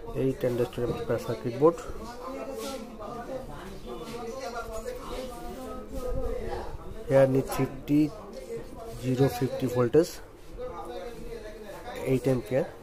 8 transistor amplifier circuit board. Here need 50 voltage, 8 ampere.